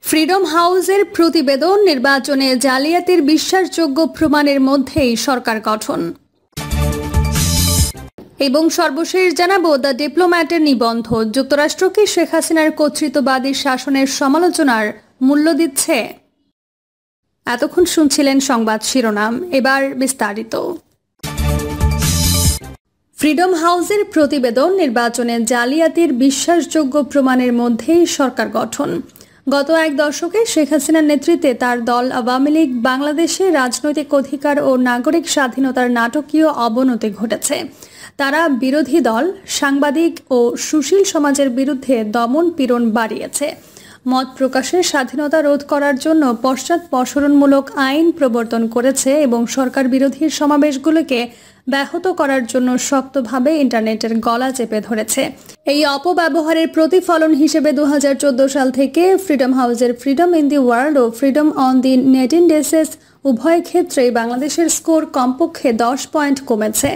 Freedom হাউসের প্রতিবেদন, নির্বাচনে জালিয়াতির বিশ্বাসযোগ্য প্রমাণের মধ্যেই সরকার গঠন। এবং সর্বশেষ জানাবো দ্য ডিপ্লোম্যাটের নিবন্ধ, যুক্তরাষ্ট্রকে শেখ হাসিনার কর্তৃত্ববাদী শাসনের সমালোচনার মূল্য দিচ্ছে। এতক্ষণ শুনছিলেন সংবাদ শিরোনাম, এবার বিস্তারিত। ফ্রিডম হাউসের প্রতিবেদন, নির্বাচনে জালিয়াতির বিশ্বাসযোগ্য প্রমাণের মধ্যেই সরকার গঠন। গত এক দশকে শেখ হাসিনার নেতৃত্বে তার দল আওয়ামী লীগ বাংলাদেশে রাজনৈতিক অধিকার ও নাগরিক স্বাধীনতার নাটকীয় অবনতি ঘটেছে। তারা বিরোধী দল, সাংবাদিক ও সুশীল সমাজের বিরুদ্ধে দমন পীড়ন বাড়িয়েছে। মত প্রকাশের স্বাধীনতা রোধ করার জন্য পশ্চাদপসরণমূলক আইন প্রবর্তন করেছে এবং সরকার বিরোধী সমাবেশগুলোকে ব্যাহত করার জন্য শক্তভাবে ইন্টারনেটের গলা চেপে ধরেছে। এই অপব্যবহারের প্রতিফলন হিসেবে 2014 সাল থেকে ফ্রিডম হাউসের ফ্রিডম ইন দি ওয়ার্ল্ড ও freedom on the net indexes উভয় ক্ষেত্রেই বাংলাদেশের স্কোর কমপক্ষে 10 পয়েন্ট কমেছে।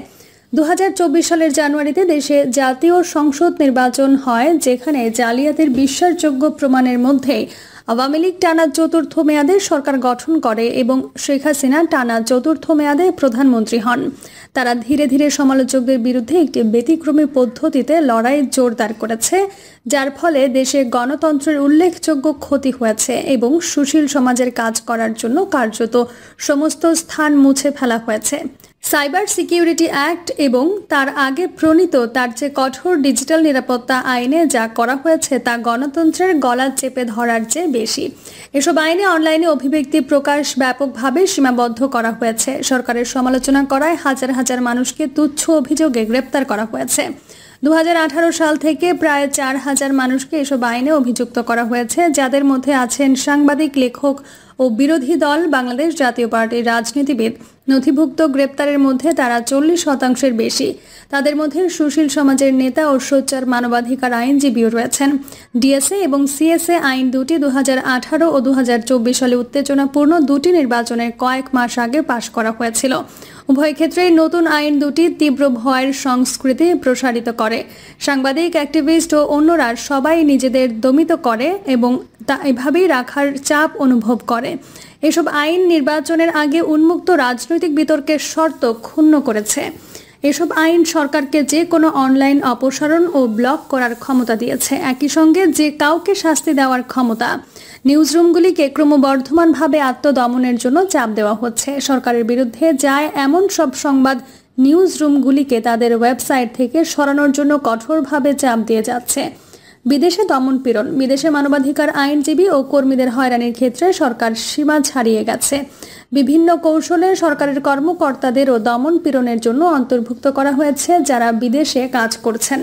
2024 সালের জানুয়ারিতে দেশে জাতীয় সংসদ নির্বাচন হয়, যেখানে জালিয়াতির বিশ্বাসযোগ্য প্রমাণের মধ্যে আওয়ামী লীগ টানা চতুর্থ মেয়াদে সরকার গঠন করে এবং শেখ হাসিনা টানা চতুর্থ মেয়াদে প্রধানমন্ত্রী হন। তারা ধীরে ধীরে সমালোচকদের বিরুদ্ধে একটি ব্যতিক্রমী পদ্ধতিতে লড়াই জোরদার করেছে, যার ফলে দেশে গণতন্ত্রের উল্লেখযোগ্য ক্ষতি হয়েছে এবং সুশীল সমাজের কাজ করার জন্য কার্যত সমস্ত স্থান মুছে ফেলা হয়েছে। সাইবার সিকিউরিটি অ্যাক্ট এবং তার আগে প্রণীত তার চেয়ে কঠোর ডিজিটাল নিরাপত্তা আইনে যা করা হয়েছে তা গণতন্ত্রের গলা চেপে ধরার চেয়ে বেশি। এসব আইনে অনলাইনে অভিব্যক্তি প্রকাশ ব্যাপকভাবে সীমাবদ্ধ করা হয়েছে। সরকারের সমালোচনা করায় হাজার হাজার মানুষকে তুচ্ছ অভিযোগে গ্রেপ্তার করা হয়েছে। 2018 সাল থেকে প্রায় 4000 মানুষকে এসব আইনে অভিযুক্ত করা হয়েছে, যাদের মধ্যে আছেন সাংবাদিক, লেখক ও বিরোধী দল বাংলাদেশ জাতীয় পার্টির রাজনীতিবিদ। নথিভুক্ত গ্রেপ্তারের মধ্যে তারা 40% বেশি। তাদের মধ্যে সুশীল সমাজের নেতা ও সোচ্চার মানবাধিকার আইনজীবীও রয়েছেন। ডিএসএ এবং সিএসএ আইন দুটি 2018 ও 2024 সালে উত্তেজনাপূর্ণ দুটি নির্বাচনের কয়েক মাস আগে পাশ করা হয়েছিল। উভয় ক্ষেত্রেই নতুন আইন দুটি তীব্র ভয়ের সংস্কৃতি প্রসারিত করে। সাংবাদিক, অ্যাক্টিভিস্ট ও অন্যরা সবাই নিজেদের দমিত করে এবং তা এভাবেই রাখার চাপ অনুভব করে। এসব আইন নির্বাচনের আগে উন্মুক্ত রাজনৈতিক বিতর্কের শর্ত ক্ষুণ্ণ করেছে। এসব আইন সরকারকে যে কোনো অনলাইন অপসারণ ও ব্লক করার ক্ষমতা দিয়েছে, একই সঙ্গে যে কাউকে শাস্তি দেওয়ার ক্ষমতা। নিউজরুমগুলিকে ক্রমবর্ধমানভাবে আত্মদমনের জন্য চাপ দেওয়া হচ্ছে। সরকারের বিরুদ্ধে যায় এমন সব সংবাদ নিউজরুমগুলিকে তাদের ওয়েবসাইট থেকে সরানোর জন্য কঠোরভাবে চাপ দিয়ে যাচ্ছে। বিদেশে দমন পীড়ন, বিদেশে মানবাধিকার আইনজীবী ও কর্মীদের হয়রানির ক্ষেত্রে সরকার সীমা ছাড়িয়ে গেছে। বিভিন্ন কৌশলে সরকারের কর্মকর্তাদেরও দমন পীড়নের জন্য অন্তর্ভুক্ত করা হয়েছে, যারা বিদেশে কাজ করছেন।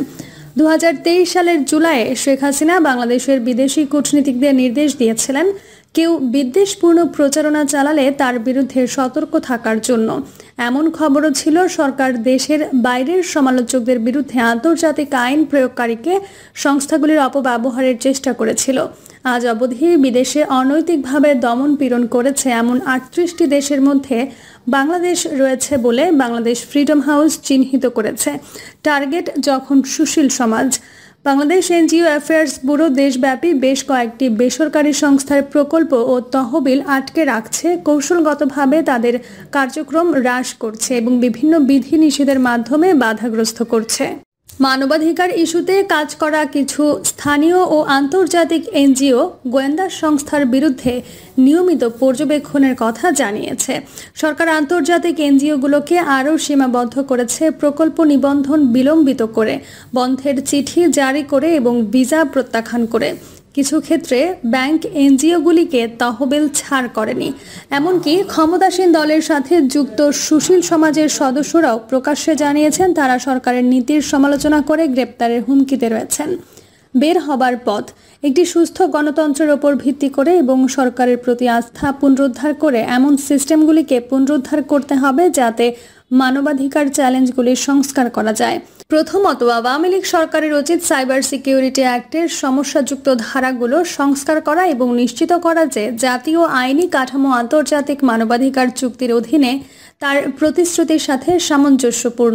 2023 সালের জুলাইয়ে শেখ হাসিনা বাংলাদেশের বিদেশি কূটনীতিকদের নির্দেশ দিয়েছিলেন, কেউ বিদ্বেষপূর্ণ প্রচারণা চালালে তার বিরুদ্ধে সতর্ক থাকার জন্য। এমন খবরও ছিল সরকার দেশের বাইরের সমালোচকদের বিরুদ্ধে আন্তর্জাতিক আইন প্রয়োগকারীকে সংস্থাগুলির অপব্যবহারের চেষ্টা করেছিল। আজ অবধি বিদেশে অনৈতিকভাবে দমন পীড়ন করেছে এমন 38টি দেশের মধ্যে বাংলাদেশ রয়েছে বলে বাংলাদেশ ফ্রিডম হাউস চিহ্নিত করেছে। টার্গেট যখন সুশীল সমাজ। বাংলাদেশ এনজিও অ্যাফেয়ার্স ব্যুরো দেশব্যাপী বেশ কয়েকটি বেসরকারি সংস্থার প্রকল্প ও তহবিল আটকে রাখছে, কৌশলগতভাবে তাদের কার্যক্রম হ্রাস করছে এবং বিভিন্ন বিধিনিষেধের মাধ্যমে বাধাগ্রস্ত করছে। মানবাধিকার ইস্যুতে কাজ করা কিছু স্থানীয় ও আন্তর্জাতিক এনজিও গোয়েন্দা সংস্থার বিরুদ্ধে নিয়মিত পর্যবেক্ষণের কথা জানিয়েছে। সরকার আন্তর্জাতিক এনজিওগুলোকে আরও সীমাবদ্ধ করেছে, প্রকল্প নিবন্ধন বিলম্বিত করে, বন্ধের চিঠি জারি করে এবং ভিসা প্রত্যাখ্যান করে। কিছু ক্ষেত্রে ব্যাংক এনজিওগুলিকে তহবিল ছাড় করেনি। এমনকি ক্ষমতাসীন দলের সাথে যুক্ত সুশীল সমাজের সদস্যরাও প্রকাশ্যে জানিয়েছেন তারা সরকারের নীতির সমালোচনা করে গ্রেপ্তারের হুমকিতে রয়েছেন। বের হবার পথ, একটি সুস্থ গণতন্ত্রের ওপর ভিত্তি করে এবং সরকারের প্রতি আস্থা পুনরুদ্ধার করে এমন সিস্টেমগুলিকে পুনরুদ্ধার করতে হবে যাতে মানবাধিকার চ্যালেঞ্জগুলির সংস্কার করা যায়। প্রথমত, আওয়ামী লীগ সরকারের উচিত সাইবার সিকিউরিটি অ্যাক্টের সমস্যাযুক্ত ধারাগুলো সংস্কার করা এবং নিশ্চিত করা যে জাতীয় আইনি কাঠামো আন্তর্জাতিক মানবাধিকার চুক্তির অধীনে তার প্রতিশ্রুতির সাথে সামঞ্জস্যপূর্ণ।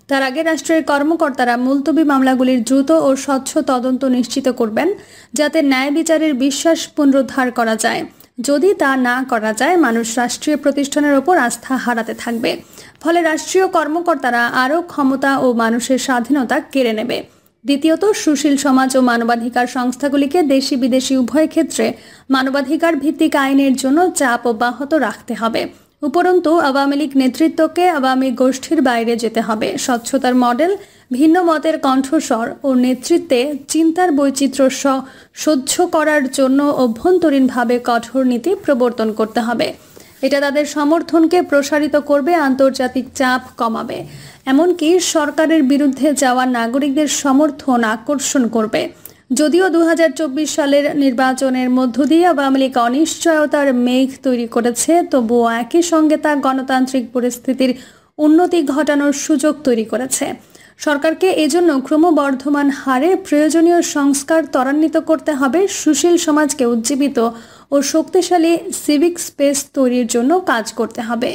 তার আগে রাষ্ট্রের কর্মকর্তারা মুলতবি মামলাগুলির দ্রুত ও স্বচ্ছ তদন্ত নিশ্চিত করবেন, যাতে ন্যায় বিচারের বিশ্বাস পুনরুদ্ধার করা যায়। যদি তা না করা যায়, মানুষ রাষ্ট্রীয় প্রতিষ্ঠানের ওপর আস্থা হারাতে থাকবে। ফলে রাষ্ট্রীয় কর্মকর্তারা আরও ক্ষমতা ও মানুষের স্বাধীনতা কেড়ে নেবে। দ্বিতীয়ত, সুশীল সমাজ ও মানবাধিকার সংস্থাগুলিকে দেশি বিদেশি উভয় ক্ষেত্রে মানবাধিকার ভিত্তিক আইনের জন্য চাপ অব্যাহত রাখতে হবে। উপরন্তু আওয়ামী লীগ নেতৃত্বকে আওয়ামী গোষ্ঠীর বাইরে যেতে হবে। স্বচ্ছতার মডেল, ভিন্ন মতের কণ্ঠস্বর ও নেতৃত্বে চিন্তার বৈচিত্র্য সহ্য করার জন্য অভ্যন্তরীণভাবে কঠোর নীতি প্রবর্তন করতে হবে। এটা তাদের সমর্থনকে প্রসারিত করবে, আন্তর্জাতিক চাপ কমাবে, এমনকি সরকারের বিরুদ্ধে যাওয়া নাগরিকদের সমর্থন আকর্ষণ করবে। যদিও 2024 সালের নির্বাচনের মধ্য দিয়ে আওয়ামী লীগ অনিশ্চয়তার মেঘ তৈরি করেছে, তবুও একই সঙ্গে তা গণতান্ত্রিক পরিস্থিতির উন্নতি ঘটানোর সুযোগ তৈরি করেছে। সরকারকে এজন্য ক্রমবর্ধমান হারে প্রয়োজনীয় সংস্কার ত্বরান্বিত করতে হবে। সুশীল সমাজকে উজ্জীবিত ও শক্তিশালী সিভিক স্পেস তৈরির জন্য কাজ করতে হবে।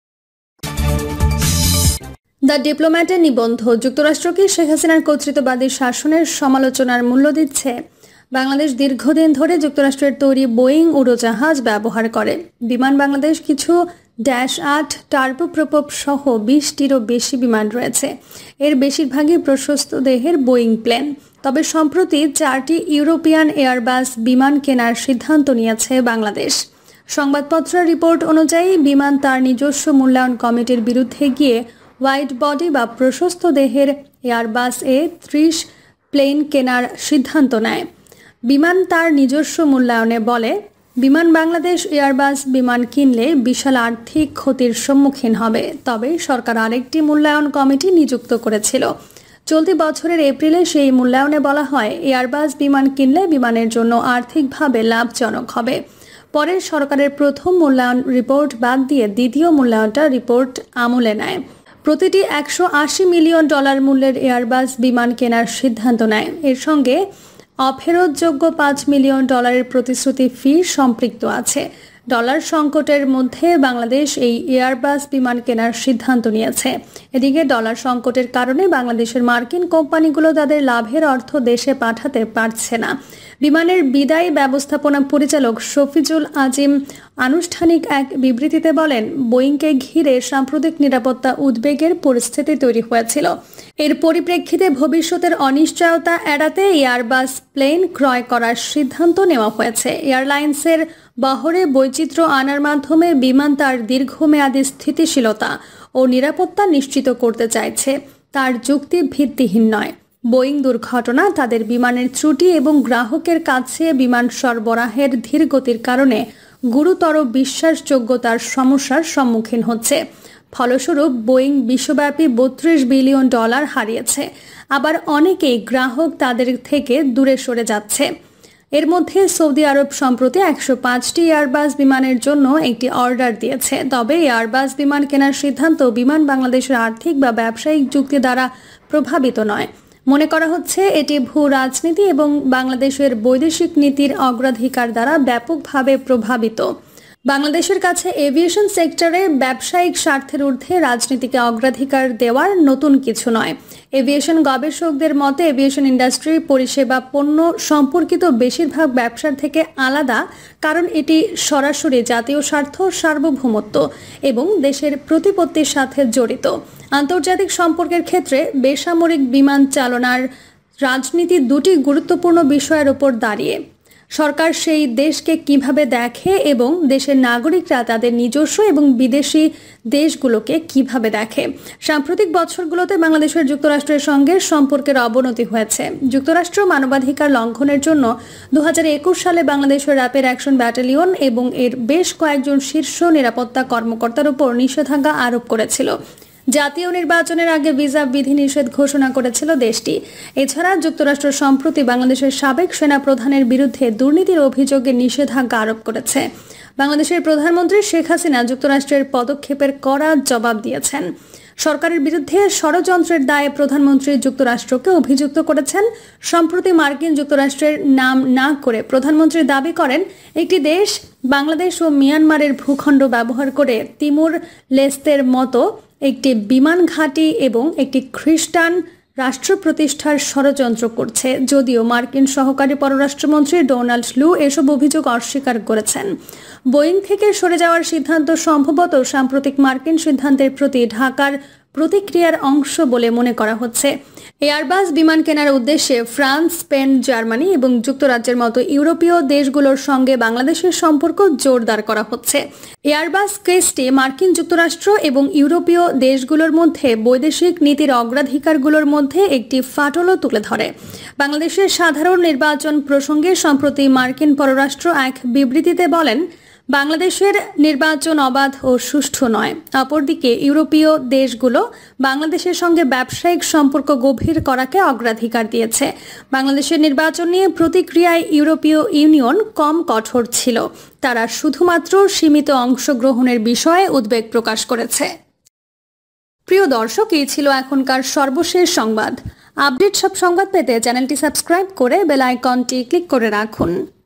দ্য ডিপ্লোম্যাটের নিবন্ধ, যুক্তরাষ্ট্রকে শেখ হাসিনার কর্তৃত্ববাদী শাসনের সমালোচনার মূল্য দিচ্ছে। বাংলাদেশ দীর্ঘদিন ধরে যুক্তরাষ্ট্রের তৈরি বোয়িং উড়োজাহাজ ব্যবহার করে। বিমান বাংলাদেশ কিছু -8 টার্বোপ্রোপ সহ 20টিরও বেশি বিমান রয়েছে। এর বেশিরভাগই প্রশস্ত দেহের বোয়িং প্লেন। তবে সম্প্রতি 4টি ইউরোপিয়ান এয়ারবাস বিমান কেনার সিদ্ধান্ত নিয়েছে বাংলাদেশ। সংবাদপত্রের রিপোর্ট অনুযায়ী বিমান তার নিজস্ব মূল্যায়ন কমিটির বিরুদ্ধে গিয়ে ওয়াইড বডি বা প্রশস্ত দেহের এয়ারবাস A30 প্লেন কেনার সিদ্ধান্ত নেয়। বিমান তার নিজস্ব মূল্যায়নে বলে, বিমান বাংলাদেশ এয়ারবাস বিমান কিনলে বিশাল আর্থিক ক্ষতির সম্মুখীন হবে। তবে সরকার আরেকটি মূল্যায়ন কমিটি নিযুক্ত করেছিল। চলতি বছরের এপ্রিলে সেই মূল্যায়নে বলা হয়, এয়ারবাস বিমান কিনলে বিমানের জন্য আর্থিকভাবে লাভজনক হবে। পরে সরকারের প্রথম মূল্যায়ন রিপোর্ট বাদ দিয়ে দ্বিতীয় মূল্যায়নটা রিপোর্ট আমলে নেয়। প্রতিটি $180 মিলিয়ন মূল্যের এয়ারবাস বিমান কেনার সিদ্ধান্ত নেয়। এর সঙ্গে অফেরতযোগ্য $5 মিলিয়ন প্রতিশ্রুতি ফি সম্পৃক্ত আছে। ডলার সংকটের মধ্যে বাংলাদেশ এই এয়ারবাস বিমান কেনার সিদ্ধান্ত নিয়েছে। এদিকে ডলার সংকটের কারণে বাংলাদেশের মার্কিন কোম্পানিগুলো তাদের লাভের অর্থ দেশে পাঠাতে পারছে না। বিমানের বিদায়ী ব্যবস্থাপনা পরিচালক শফিজুল আজিম আনুষ্ঠানিক এক বিবৃতিতে বলেন, বোয়িংকে ঘিরে সাম্প্রতিক নিরাপত্তা উদ্বেগের পরিস্থিতি তৈরি হয়েছিল। এর পরিপ্রেক্ষিতে ভবিষ্যতের অনিশ্চয়তা এড়াতে এয়ারবাস প্লেন ক্রয় করার সিদ্ধান্ত নেওয়া হয়েছে। এয়ারলাইন্সের বহরে বৈচিত্র্য আনার মাধ্যমে বিমান তার দীর্ঘমেয়াদী স্থিতিশীলতা ও নিরাপত্তা নিশ্চিত করতে চাইছে। তার যুক্তি ভিত্তিহীন নয়। বোয়িং দুর্ঘটনা তাদের বিমানের ত্রুটি এবং গ্রাহকের কাছে বিমান সরবরাহের ধীরগতির কারণে গুরুতর বিশ্বাসযোগ্যতার সমস্যার সম্মুখীন হচ্ছে। ফলস্বরূপ বোয়িং বিশ্বব্যাপী $32 বিলিয়ন হারিয়েছে। আবার অনেকেই গ্রাহক তাদের থেকে দূরে সরে যাচ্ছে। এর মধ্যে সৌদি আরব সম্প্রতি 105টি এয়ারবাস বিমানের জন্য একটি অর্ডার দিয়েছে। তবে এয়ারবাস বিমান কেনার সিদ্ধান্ত বিমান বাংলাদেশের আর্থিক বা ব্যবসায়িক যুক্তি দ্বারা প্রভাবিত নয়। মনে করা হচ্ছে এটি ভূ রাজনীতি এবং বাংলাদেশের বৈদেশিক নীতির অগ্রাধিকার দ্বারা ব্যাপকভাবে প্রভাবিত। বাংলাদেশের কাছে এভিয়েশন সেক্টরে ব্যবসায়িক স্বার্থের ঊর্ধ্বে রাজনীতিকে অগ্রাধিকার দেওয়ার নতুন কিছু নয়। এভিয়েশন গবেষকদের মতে এভিয়েশন ইন্ডাস্ট্রি পরিষেবা পণ্য সম্পর্কিত বেশিরভাগ ব্যবসার থেকে আলাদা, কারণ এটি সরাসরি জাতীয় স্বার্থ, সার্বভৌমত্ব এবং দেশের প্রতিপত্তির সাথে জড়িত। আন্তর্জাতিক সম্পর্কের ক্ষেত্রে বেসামরিক বিমান চালনার রাজনীতি দুটি গুরুত্বপূর্ণ বিষয়ের উপর দাঁড়িয়ে। সরকার সেই দেশকে কিভাবে দেখে এবং দেশের নাগরিকরা তাদের নিজস্ব এবং বিদেশি দেশগুলোকে কিভাবে দেখে। সাম্প্রতিক বছরগুলোতে বাংলাদেশের যুক্তরাষ্ট্রের সঙ্গে সম্পর্কের অবনতি হয়েছে। যুক্তরাষ্ট্র মানবাধিকার লঙ্ঘনের জন্য 2021 সালে বাংলাদেশের র্যাপিড অ্যাকশন ব্যাটালিয়ন এবং এর বেশ কয়েকজন শীর্ষ নিরাপত্তা কর্মকর্তার উপর নিষেধাজ্ঞা আরোপ করেছিল। জাতীয় নির্বাচনের আগে ভিসা বিধিনিষেধ ঘোষণা করেছিল দেশটি। এছাড়া যুক্তরাষ্ট্র সম্প্রতি বাংলাদেশের সাবেক সেনা প্রধানের বিরুদ্ধে দুর্নীতির অভিযোগে নিষেধাজ্ঞা আরোপ করেছে। বাংলাদেশের প্রধানমন্ত্রী শেখ হাসিনা যুক্তরাষ্ট্রের পদক্ষেপের কড়া জবাব দিয়েছেন। সরকারের বিরুদ্ধে ষড়যন্ত্রের দায়ে প্রধানমন্ত্রী যুক্তরাষ্ট্রকে অভিযুক্ত করেছেন। সম্প্রতি মার্কিন যুক্তরাষ্ট্রের নাম না করে প্রধানমন্ত্রী দাবি করেন, একটি দেশ বাংলাদেশ ও মিয়ানমারের ভূখণ্ড ব্যবহার করে তিমুর লেস্তের মতো একটি বিমান ঘাঁটি এবং একটি খ্রিস্টান রাষ্ট্র প্রতিষ্ঠার ষড়যন্ত্র করছে, যদিও মার্কিন সহকারী পররাষ্ট্রমন্ত্রী ডোনাল্ড লু এসব অভিযোগ অস্বীকার করেছেন। বোয়িং থেকে সরে যাওয়ার সিদ্ধান্ত সম্ভবত সাম্প্রতিক মার্কিন সিদ্ধান্তের প্রতি ঢাকার প্রতিক্রিয়ার অংশ বলে মনে করা হচ্ছে। এয়ারবাস বিমান কেনার উদ্দেশ্যে ফ্রান্স, স্পেন, জার্মানি এবং যুক্তরাজ্যের মতো ইউরোপীয় দেশগুলোর সঙ্গে বাংলাদেশের সম্পর্ক জোরদার করা হচ্ছে। এয়ারবাস কেসটি মার্কিন যুক্তরাষ্ট্র এবং ইউরোপীয় দেশগুলোর মধ্যে বৈদেশিক নীতির অগ্রাধিকারগুলোর মধ্যে একটি ফাটলও তুলে ধরে। বাংলাদেশের সাধারণ নির্বাচন প্রসঙ্গে সম্প্রতি মার্কিন পররাষ্ট্র এক বিবৃতিতে বলেন, বাংলাদেশের নির্বাচন অবাধ ও সুষ্ঠু নয়। অপরদিকে ইউরোপীয় দেশগুলো বাংলাদেশের সঙ্গে ব্যবসায়িক সম্পর্ক গভীর করাকে অগ্রাধিকার দিয়েছে। বাংলাদেশের নির্বাচন নিয়ে প্রতিক্রিয়ায় ইউরোপীয় ইউনিয়ন কম কঠোর ছিল। তারা শুধুমাত্র সীমিত অংশগ্রহণের বিষয়ে উদ্বেগ প্রকাশ করেছে। প্রিয় দর্শক, এই ছিল এখনকার সর্বশেষ সংবাদ। আপডেট সব সংবাদ পেতে চ্যানেলটি সাবস্ক্রাইব করে বেল আইকনটি ক্লিক করে রাখুন।